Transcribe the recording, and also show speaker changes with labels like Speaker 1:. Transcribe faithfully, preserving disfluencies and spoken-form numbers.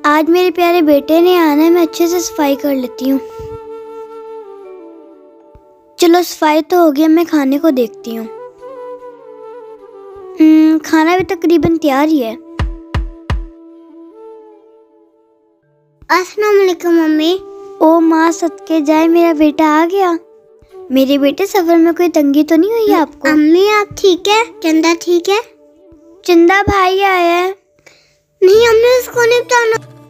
Speaker 1: आज मेरे प्यारे बेटे ने आना है, मैं अच्छे से सफाई कर लेती हूँ। चलो सफाई तो हो गई, मैं खाने को देखती हूँ। खाना भी तकरीबन तैयार ही है। अस्सलाम वालेकुम मम्मी। ओ माँ सदके जाए, मेरा बेटा आ गया। मेरे बेटे सफर में कोई तंगी तो नहीं हुई आपको?
Speaker 2: अम्मी आप ठीक है? चंदा ठीक है?
Speaker 1: चंदा भाई आया है।
Speaker 2: नहीं अम्मी उसको नहीं बताना।